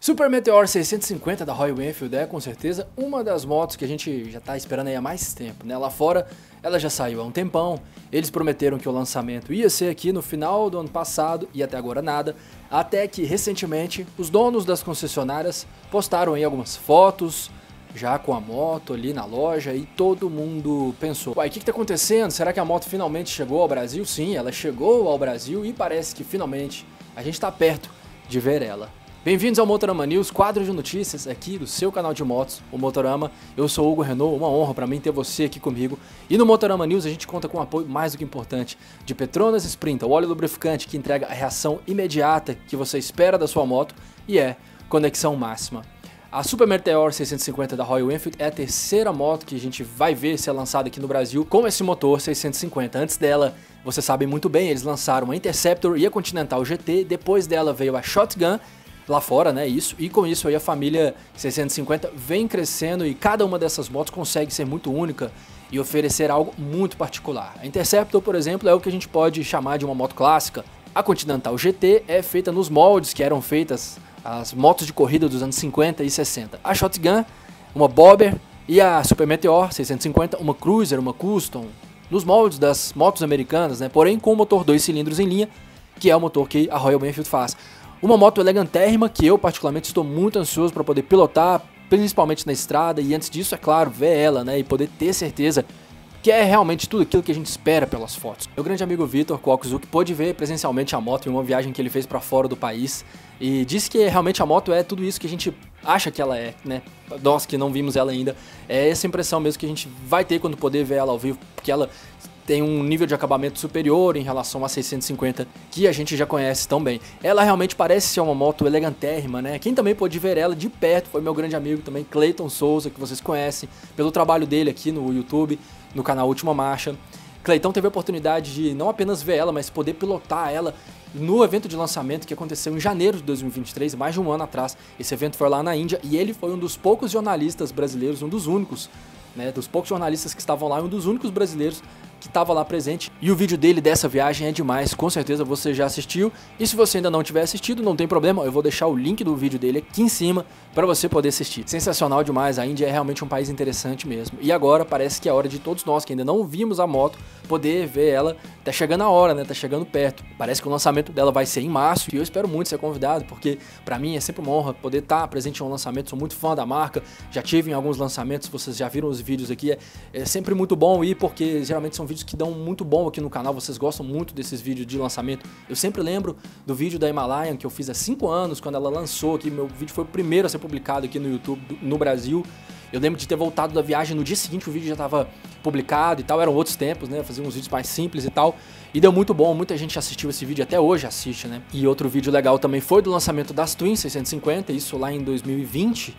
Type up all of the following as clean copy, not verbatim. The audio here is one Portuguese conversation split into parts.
Super Meteor 650 da Royal Enfield é com certeza uma das motos que a gente já está esperando aí há mais tempo, né? Lá fora ela já saiu há um tempão, eles prometeram que o lançamento ia ser aqui no final do ano passado e até agora nada, até que recentemente os donos das concessionárias postaram aí algumas fotos já com a moto ali na loja e todo mundo pensou: uai, o que está acontecendo? Será que a moto finalmente chegou ao Brasil? Sim, ela chegou ao Brasil e parece que finalmente a gente está perto de ver ela. Bem-vindos ao Motorama News, quadro de notícias aqui do seu canal de motos, o Motorama. Eu sou o Hugo Renault, uma honra para mim ter você aqui comigo. E no Motorama News a gente conta com um apoio mais do que importante de Petronas Sprinta, o óleo lubrificante que entrega a reação imediata que você espera da sua moto e é conexão máxima. A Super Meteor 650 da Royal Enfield é a terceira moto que a gente vai ver ser lançada aqui no Brasil com esse motor 650. Antes dela, vocês sabem muito bem, eles lançaram a Interceptor e a Continental GT, depois dela veio a Shotgun, lá fora, né, isso, e com isso aí a família 650 vem crescendo e cada uma dessas motos consegue ser muito única e oferecer algo muito particular. A Interceptor, por exemplo, é o que a gente pode chamar de uma moto clássica. A Continental GT é feita nos moldes que eram feitas as motos de corrida dos anos 50 e 60. A Shotgun, uma Bobber, e a Super Meteor 650, uma Cruiser, uma Custom, nos moldes das motos americanas, né, porém com o motor 2 cilindros em linha, que é o motor que a Royal Enfield faz. Uma moto elegantérrima que eu particularmente estou muito ansioso para poder pilotar, principalmente na estrada, e antes disso, é claro, ver ela, né, e poder ter certeza que é realmente tudo aquilo que a gente espera pelas fotos. Meu grande amigo Vitor Kokuzuki pôde ver presencialmente a moto em uma viagem que ele fez para fora do país e disse que realmente a moto é tudo isso que a gente acha que ela é, né? Nós que não vimos ela ainda, é essa impressão mesmo que a gente vai ter quando poder ver ela ao vivo, porque ela tem um nível de acabamento superior em relação a 650 que a gente já conhece tão bem. Ela realmente parece ser uma moto elegantérrima, né? Quem também pôde ver ela de perto foi meu grande amigo também, Clayton Souza, que vocês conhecem pelo trabalho dele aqui no YouTube, no canal Última Marcha. Clayton teve a oportunidade de não apenas ver ela, mas poder pilotar ela no evento de lançamento que aconteceu em janeiro de 2023, mais de um ano atrás. Esse evento foi lá na Índia e ele foi um dos poucos jornalistas brasileiros, um dos únicos, né, dos poucos jornalistas que estavam lá, um dos únicos brasileiros que estava lá presente, e o vídeo dele dessa viagem é demais, com certeza você já assistiu, e se você ainda não tiver assistido, não tem problema, eu vou deixar o link do vídeo dele aqui em cima para você poder assistir. Sensacional demais, a Índia é realmente um país interessante mesmo, e agora parece que é a hora de todos nós que ainda não vimos a moto, poder ver ela, tá chegando a hora, né, tá chegando perto, parece que o lançamento dela vai ser em março, e eu espero muito ser convidado, porque para mim é sempre uma honra poder estar presente em um lançamento, sou muito fã da marca, já tive em alguns lançamentos, vocês já viram os vídeos aqui, é sempre muito bom ir, porque geralmente são vídeos que dão muito bom aqui no canal, vocês gostam muito desses vídeos de lançamento. Eu sempre lembro do vídeo da Himalayan que eu fiz há 5 anos, quando ela lançou aqui, meu vídeo foi o primeiro a ser publicado aqui no YouTube no Brasil. Eu lembro de ter voltado da viagem, no dia seguinte o vídeo já estava publicado e tal, eram outros tempos, né, fazia uns vídeos mais simples e tal, e deu muito bom, muita gente assistiu esse vídeo, até hoje assiste, né. E outro vídeo legal também foi do lançamento das Twin 650, isso lá em 2020,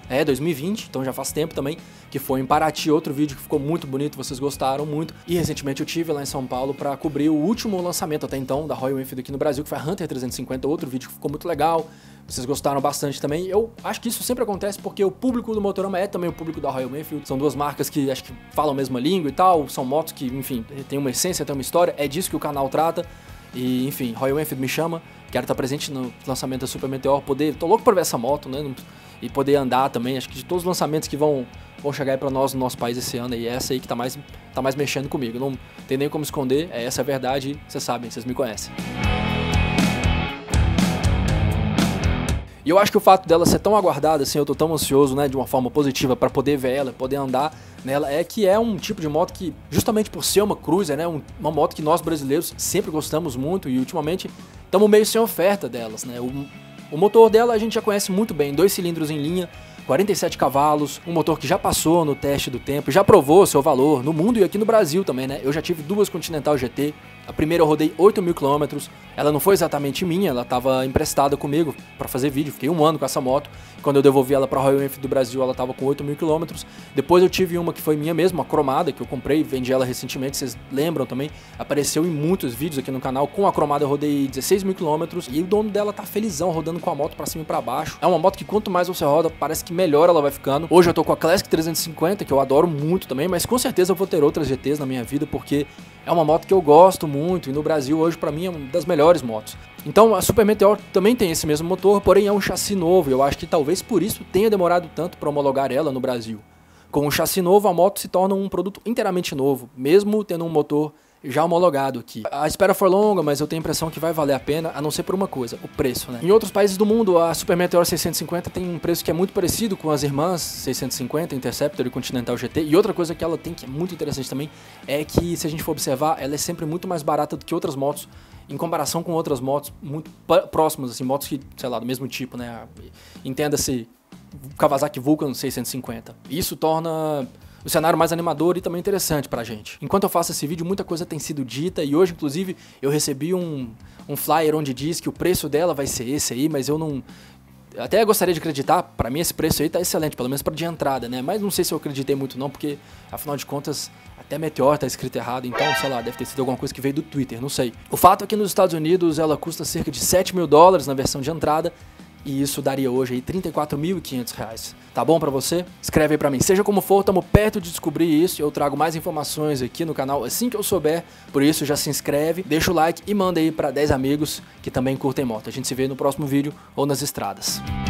2020, então já faz tempo também, que foi em Paraty, outro vídeo que ficou muito bonito, vocês gostaram muito. E recentemente eu tive lá em São Paulo para cobrir o último lançamento até então da Royal Enfield aqui no Brasil, que foi a Hunter 350, outro vídeo que ficou muito legal, vocês gostaram bastante também. Eu acho que isso sempre acontece porque o público do Motorama é também o público da Royal Enfield, são duas marcas que acho que falam a mesma língua e tal, são motos que, enfim, tem uma essência, tem uma história, é disso que o canal trata. E, enfim, Royal Enfield me chama, quero estar presente no lançamento da Super Meteor, tô louco por ver essa moto, né, e poder andar também, acho que de todos os lançamentos que vão chegar aí pra nós no nosso país esse ano, e é essa aí que tá mais mexendo comigo, não tem nem como esconder, essa é a verdade, vocês sabem, vocês me conhecem. E eu acho que o fato dela ser tão aguardada, assim, eu tô tão ansioso, né, de uma forma positiva para poder ver ela, poder andar nela, é que é um tipo de moto que, justamente por ser uma Cruiser, né, uma moto que nós brasileiros sempre gostamos muito e ultimamente estamos meio sem oferta delas, né. O motor dela a gente já conhece muito bem, 2 cilindros em linha, 47 cavalos, um motor que já passou no teste do tempo, já provou seu valor no mundo e aqui no Brasil também, né? Eu já tive 2 Continental GT, a primeira eu rodei 8.000 km, ela não foi exatamente minha, ela estava emprestada comigo para fazer vídeo, fiquei 1 ano com essa moto, quando eu devolvi ela para a Royal Enfield do Brasil ela estava com 8.000 km, depois eu tive uma que foi minha mesmo, a cromada, que eu comprei, vendi ela recentemente, vocês lembram também, apareceu em muitos vídeos aqui no canal, com a cromada eu rodei 16.000 km e o dono dela tá felizão rodando com a moto para cima e para baixo, é uma moto que quanto mais você roda, parece que melhor ela vai ficando. Hoje eu tô com a Classic 350, que eu adoro muito também, mas com certeza eu vou ter outras GTs na minha vida, porque é uma moto que eu gosto muito, e no Brasil hoje pra mim é uma das melhores motos. Então a Super Meteor também tem esse mesmo motor, porém é um chassi novo, e eu acho que talvez por isso tenha demorado tanto para homologar ela no Brasil. Com um chassi novo, a moto se torna um produto inteiramente novo, mesmo tendo um motor já homologado aqui. A espera foi longa, mas eu tenho a impressão que vai valer a pena, a não ser por uma coisa, o preço, né? Em outros países do mundo, a Super Meteor 650 tem um preço que é muito parecido com as irmãs 650, Interceptor e Continental GT. E outra coisa que ela tem que é muito interessante também, é que se a gente for observar, ela é sempre muito mais barata do que outras motos, em comparação com outras motos muito próximas, assim, motos que, sei lá, do mesmo tipo, né? Entenda-se Kawasaki Vulcan 650. Isso torna o cenário mais animador e também interessante pra gente. Enquanto eu faço esse vídeo, muita coisa tem sido dita e hoje, inclusive, eu recebi um flyer onde diz que o preço dela vai ser esse aí, mas eu não... Até gostaria de acreditar, pra mim esse preço aí tá excelente, pelo menos pra de entrada, né? Mas não sei se eu acreditei muito não, porque, afinal de contas, até Meteor tá escrito errado, então, sei lá, deve ter sido alguma coisa que veio do Twitter, não sei. O fato é que nos Estados Unidos ela custa cerca de $7.000 na versão de entrada, e isso daria hoje aí R$34.500. Tá bom pra você? Escreve aí pra mim. Seja como for, tamo perto de descobrir isso. Eu trago mais informações aqui no canal assim que eu souber. Por isso, já se inscreve, deixa o like e manda aí pra 10 amigos que também curtem moto. A gente se vê no próximo vídeo ou nas estradas.